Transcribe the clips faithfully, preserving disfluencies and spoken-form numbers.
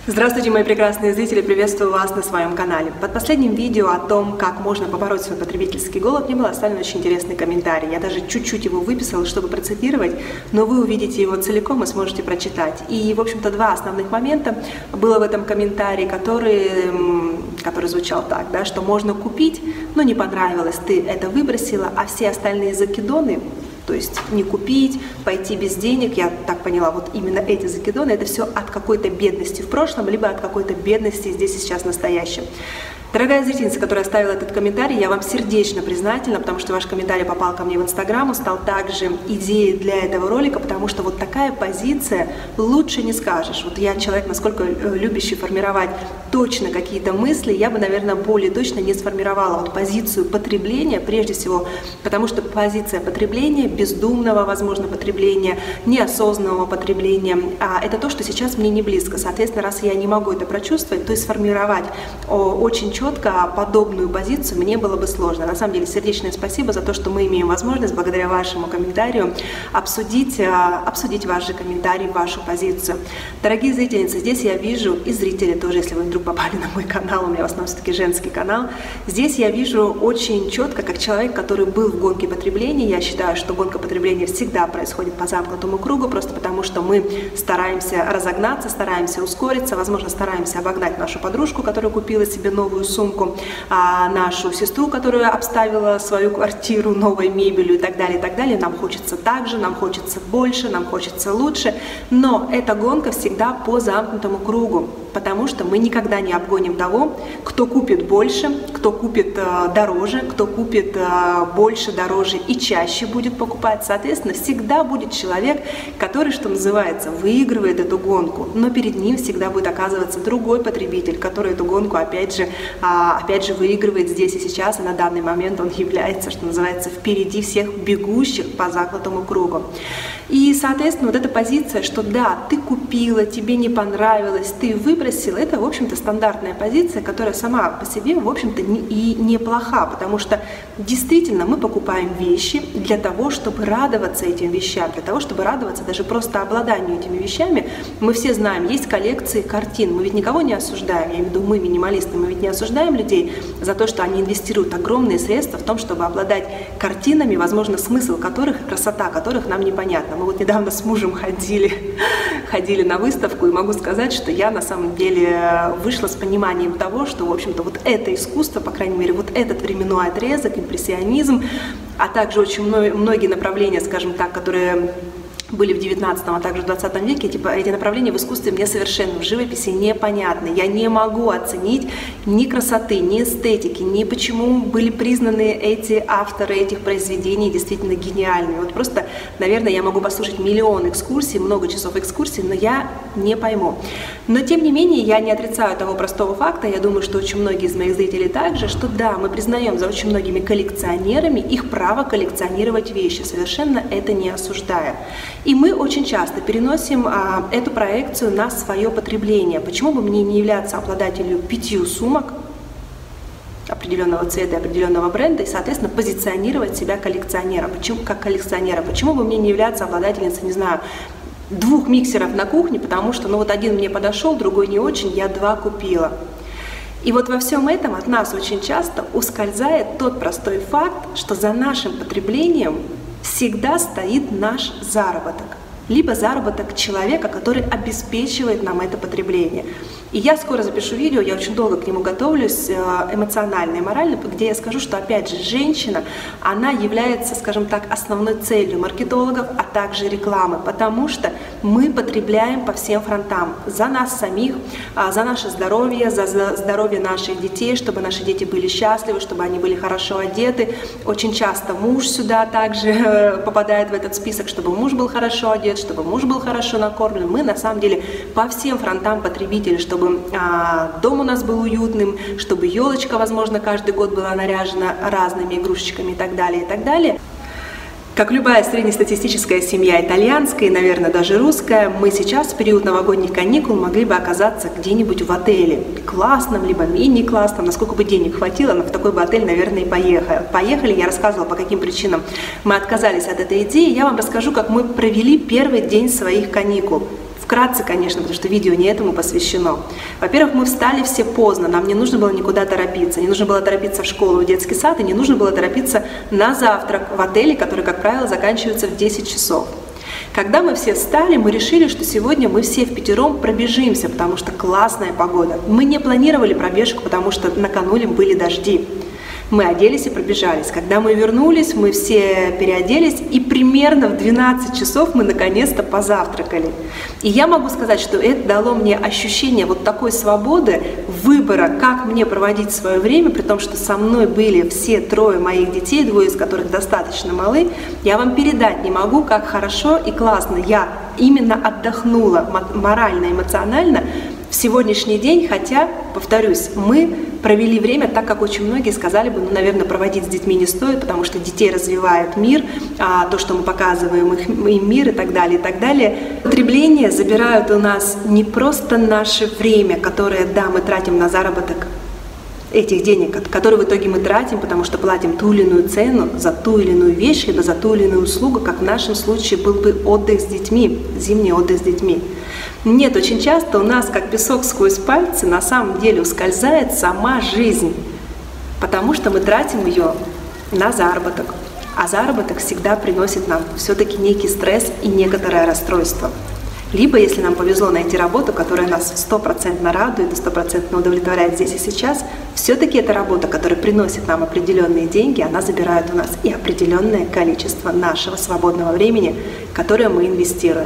Здравствуйте, мои прекрасные зрители, приветствую вас на своем канале. Под последним видео о том, как можно побороть свой потребительский голод, мне был оставлен очень интересный комментарий. Я даже чуть-чуть его выписала, чтобы процитировать, но вы увидите его целиком и сможете прочитать. И, в общем-то, два основных момента было в этом комментарии, который, который звучал так, да, что можно купить, но не понравилось, ты это выбросила, а все остальные закидоны, то есть не купить, пойти без денег, я так поняла, вот именно эти закидоны, это все от какой-то бедности в прошлом, либо от какой-то бедности здесь и сейчас настоящем. Дорогая зрительница, которая оставила этот комментарий, я вам сердечно признательна, потому что ваш комментарий попал ко мне в Инстаграм, стал также идеей для этого ролика, потому что вот такая позиция лучше не скажешь. Вот я человек, насколько любящий формировать точно какие-то мысли, я бы, наверное, более точно не сформировала вот позицию потребления, прежде всего, потому что позиция потребления, бездумного, возможно, потребления, неосознанного потребления, а это то, что сейчас мне не близко. Соответственно, раз я не могу это прочувствовать, то есть сформировать очень четко подобную позицию мне было бы сложно. На самом деле, сердечное спасибо за то, что мы имеем возможность, благодаря вашему комментарию, обсудить, обсудить ваш же комментарий, вашу позицию. Дорогие зрительницы, здесь я вижу, и зрители тоже, если вы вдруг попали на мой канал, у меня в основном все-таки женский канал, здесь я вижу очень четко, как человек, который был в гонке потребления. Я считаю, что гонка потребления всегда происходит по замкнутому кругу, просто потому что мы стараемся разогнаться, стараемся ускориться, возможно, стараемся обогнать нашу подружку, которая купила себе новую сумку, а нашу сестру, которая обставила свою квартиру новой мебелью и так далее, и так далее. Нам хочется так же, нам хочется больше, нам хочется лучше, но эта гонка всегда по замкнутому кругу, потому что мы никогда не обгоним того, кто купит больше, кто купит э, дороже, кто купит э, больше, дороже и чаще будет покупать. Соответственно, всегда будет человек, который, что называется, выигрывает эту гонку, но перед ним всегда будет оказываться другой потребитель, который эту гонку, опять же, опять же выигрывает здесь и сейчас, и на данный момент он является, что называется, впереди всех бегущих по замкнутому кругу. И, соответственно, вот эта позиция, что да, ты купила, тебе не понравилось, ты выбросила, это, в общем-то, стандартная позиция, которая сама по себе, в общем-то, и неплоха, потому что действительно мы покупаем вещи для того, чтобы радоваться этим вещам, для того, чтобы радоваться даже просто обладанию этими вещами. Мы все знаем, есть коллекции картин, мы ведь никого не осуждаем, я имею в виду мы, минималисты, мы ведь не осуждаем людей за то, что они инвестируют огромные средства в том, чтобы обладать картинами, возможно, смысл которых, красота которых нам непонятна. Мы вот недавно с мужем ходили, ходили на выставку, и могу сказать, что я на самом деле вышла с пониманием того, что, в общем-то, вот это искусство, по крайней мере, вот этот временной отрезок, импрессионизм, а также очень многие направления, скажем так, которые были в девятнадцатом, а также в двадцатом веке, типа, эти направления в искусстве мне совершенно в живописи непонятны. Я не могу оценить ни красоты, ни эстетики, ни почему были признаны эти авторы этих произведений действительно гениальными. Вот просто, наверное, я могу послушать миллион экскурсий, много часов экскурсий, но я не пойму. Но, тем не менее, я не отрицаю того простого факта, я думаю, что очень многие из моих зрителей также, что да, мы признаем за очень многими коллекционерами их право коллекционировать вещи, совершенно это не осуждая. И мы очень часто переносим а, эту проекцию на свое потребление. Почему бы мне не являться обладателем пятью сумок определенного цвета, определенного бренда и, соответственно, позиционировать себя коллекционером? Почему, как коллекционера? Почему бы мне не являться обладательницей, не знаю, двух миксеров на кухне, потому что, ну вот один мне подошел, другой не очень, я два купила. И вот во всем этом от нас очень часто ускользает тот простой факт, что за нашим потреблением всегда стоит наш заработок, либо заработок человека, который обеспечивает нам это потребление. И я скоро запишу видео, я очень долго к нему готовлюсь, эмоционально и морально, где я скажу, что, опять же, женщина, она является, скажем так, основной целью маркетологов, а также рекламы, потому что мы потребляем по всем фронтам. За нас самих, за наше здоровье, за здоровье наших детей, чтобы наши дети были счастливы, чтобы они были хорошо одеты. Очень часто муж сюда также попадает в этот список, чтобы муж был хорошо одет, чтобы муж был хорошо накормлен. Мы, на самом деле, по всем фронтам потребители, чтобы чтобы а, дом у нас был уютным, чтобы елочка, возможно, каждый год была наряжена разными игрушечками и так далее, и так далее. Как любая среднестатистическая семья итальянская и, наверное, даже русская, мы сейчас в период новогодних каникул могли бы оказаться где-нибудь в отеле. Классном, либо мини-классном, насколько бы денег хватило, но в такой бы отель, наверное, и поехали. Поехали, я рассказывала, по каким причинам мы отказались от этой идеи. Я вам расскажу, как мы провели первый день своих каникул. Вкратце, конечно, потому что видео не этому посвящено. Во-первых, мы встали все поздно, нам не нужно было никуда торопиться. Не нужно было торопиться в школу, в детский сад, и не нужно было торопиться на завтрак в отеле, который, как правило, заканчивается в десять часов. Когда мы все встали, мы решили, что сегодня мы все впятером пробежимся, потому что классная погода. Мы не планировали пробежку, потому что накануне были дожди. Мы оделись и пробежались. Когда мы вернулись, мы все переоделись, и примерно в двенадцать часов мы наконец-то позавтракали. И я могу сказать, что это дало мне ощущение вот такой свободы, выбора, как мне проводить свое время, при том, что со мной были все трое моих детей, двое из которых достаточно малы. Я вам передать не могу, как хорошо и классно я именно отдохнула морально, эмоционально в сегодняшний день, хотя, повторюсь, мы провели время так, как очень многие сказали бы, ну, наверное, проводить с детьми не стоит, потому что детей развивает мир, а то, что мы показываем их, им мир и так далее, и так далее. Потребление забирают у нас не просто наше время, которое, да, мы тратим на заработок этих денег, которые в итоге мы тратим, потому что платим ту или иную цену за ту или иную вещь, либо за ту или иную услугу, как в нашем случае был бы отдых с детьми, зимний отдых с детьми. Нет, очень часто у нас, как песок сквозь пальцы, на самом деле ускользает сама жизнь, потому что мы тратим ее на заработок, а заработок всегда приносит нам все-таки некий стресс и некоторое расстройство. Либо, если нам повезло найти работу, которая нас стопроцентно радует и стопроцентно удовлетворяет здесь и сейчас, все-таки это работа, которая приносит нам определенные деньги, она забирает у нас и определенное количество нашего свободного времени, которое мы инвестируем.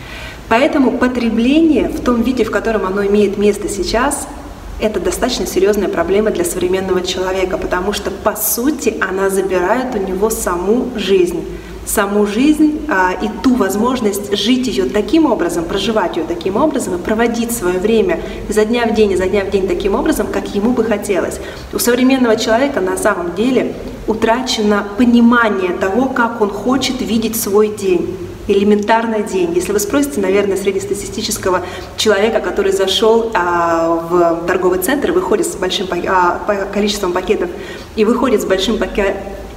Поэтому потребление в том виде, в котором оно имеет место сейчас, это достаточно серьезная проблема для современного человека, потому что, по сути, она забирает у него саму жизнь. саму жизнь а, и ту возможность жить ее таким образом, проживать ее таким образом и проводить свое время изо дня в день, изо дня в день таким образом, как ему бы хотелось. У современного человека на самом деле утрачено понимание того, как он хочет видеть свой день. Элементарный день. Если вы спросите, наверное, среднестатистического человека, который зашел а, в торговый центр, выходит с большим а, количеством пакетов и выходит с большим пакетом,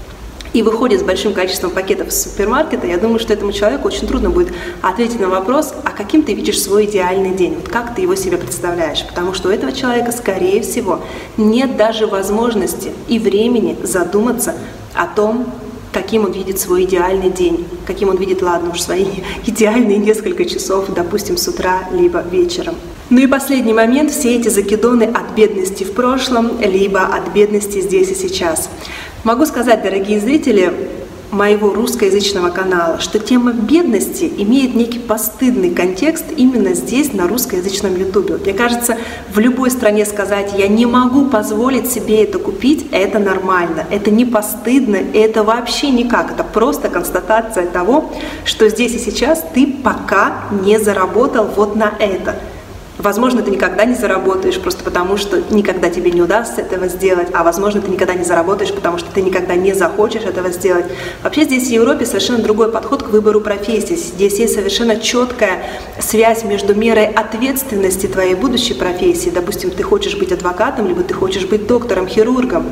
и выходит с большим количеством пакетов из супермаркета, я думаю, что этому человеку очень трудно будет ответить на вопрос, а каким ты видишь свой идеальный день, вот как ты его себе представляешь, потому что у этого человека, скорее всего, нет даже возможности и времени задуматься о том, каким он видит свой идеальный день, каким он видит, ладно уж, свои идеальные несколько часов, допустим, с утра, либо вечером. Ну и последний момент, все эти закидоны от бедности в прошлом, либо от бедности здесь и сейчас. Могу сказать, дорогие зрители моего русскоязычного канала, что тема бедности имеет некий постыдный контекст именно здесь, на русскоязычном ютубе. Мне кажется, в любой стране сказать «я не могу позволить себе это купить» — это нормально, это не постыдно, это вообще никак, это просто констатация того, что здесь и сейчас ты пока не заработал вот на это. Возможно, ты никогда не заработаешь, просто потому что никогда тебе не удастся этого сделать, а возможно, ты никогда не заработаешь, потому что ты никогда не захочешь этого сделать. Вообще здесь в Европе совершенно другой подход к выбору профессии. Здесь есть совершенно четкая связь между мерой ответственности твоей будущей профессии. Допустим, ты хочешь быть адвокатом, либо ты хочешь быть доктором, хирургом.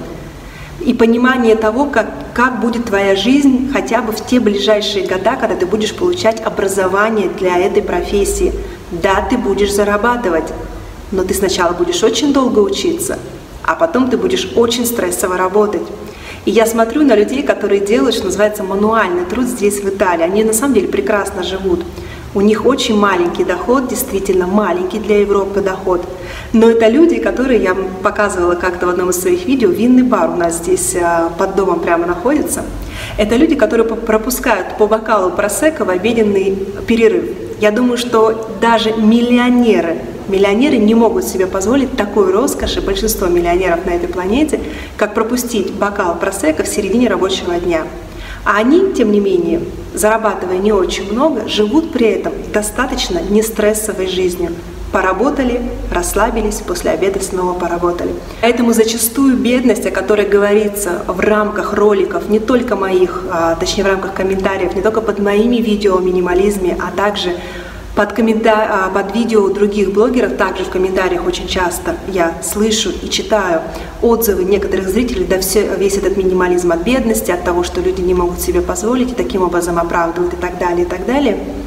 И понимание того, как, как будет твоя жизнь хотя бы в те ближайшие года, когда ты будешь получать образование для этой профессии. Да, ты будешь зарабатывать, но ты сначала будешь очень долго учиться, а потом ты будешь очень стрессово работать. И я смотрю на людей, которые делают, что называется, мануальный труд здесь, в Италии. Они на самом деле прекрасно живут. У них очень маленький доход, действительно маленький для Европы доход. Но это люди, которые, я показывала как-то в одном из своих видео, винный бар у нас здесь под домом прямо находится. Это люди, которые пропускают по бокалу просекко в обеденный перерыв. Я думаю, что даже миллионеры, миллионеры не могут себе позволить такой роскоши, большинство миллионеров на этой планете, как пропустить бокал просекко в середине рабочего дня. А они, тем не менее, зарабатывая не очень много, живут при этом достаточно нестрессовой жизнью. Поработали, расслабились, после обеда снова поработали. Поэтому зачастую бедность, о которой говорится в рамках роликов, не только моих, а, точнее в рамках комментариев, не только под моими видео о минимализме, а также под, комментар... под видео других блогеров, также в комментариях очень часто я слышу и читаю отзывы некоторых зрителей, да все, весь этот минимализм от бедности, от того, что люди не могут себе позволить и таким образом оправдывают и так далее, и так далее.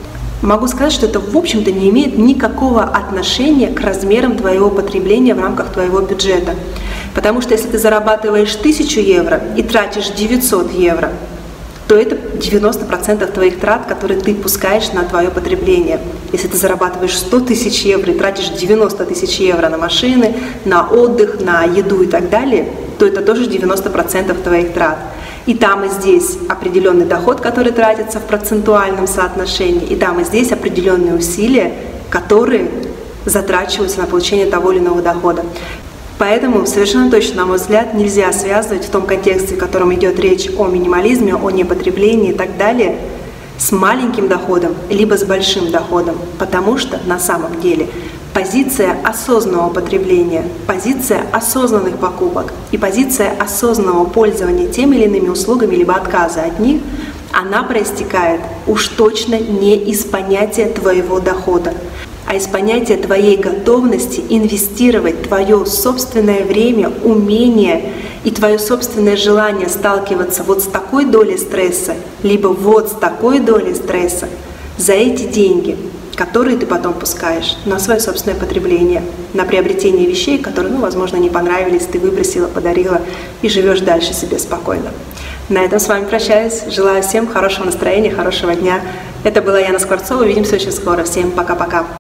Могу сказать, что это, в общем-то, не имеет никакого отношения к размерам твоего потребления в рамках твоего бюджета. Потому что если ты зарабатываешь тысячу евро и тратишь девятьсот евро, то это девяносто процентов твоих трат, которые ты пускаешь на твое потребление. Если ты зарабатываешь сто тысяч евро и тратишь девяносто тысяч евро на машины, на отдых, на еду и так далее, то это тоже девяносто процентов твоих трат. И там, и здесь определенный доход, который тратится в процентуальном соотношении, и там, и здесь определенные усилия, которые затрачиваются на получение того или иного дохода. Поэтому совершенно точно, на мой взгляд, нельзя связывать в том контексте, в котором идет речь о минимализме, о непотреблении и так далее, с маленьким доходом, либо с большим доходом, потому что на самом деле позиция осознанного потребления, позиция осознанных покупок и позиция осознанного пользования теми или иными услугами, либо отказа от них, она проистекает уж точно не из понятия твоего дохода, а из понятия твоей готовности инвестировать твое собственное время, умение и твое собственное желание сталкиваться вот с такой долей стресса, либо вот с такой долей стресса за эти деньги, которые ты потом пускаешь на свое собственное потребление, на приобретение вещей, которые, ну, возможно, не понравились, ты выбросила, подарила и живешь дальше себе спокойно. На этом с вами прощаюсь. Желаю всем хорошего настроения, хорошего дня. Это была Яна Скворцова. Увидимся очень скоро. Всем пока-пока.